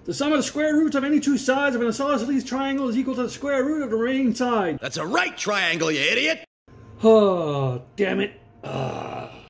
The sum of the square roots of any two sides of an isosceles triangle is equal to the square root of the remaining side. That's a right triangle, you idiot! Oh, damn it.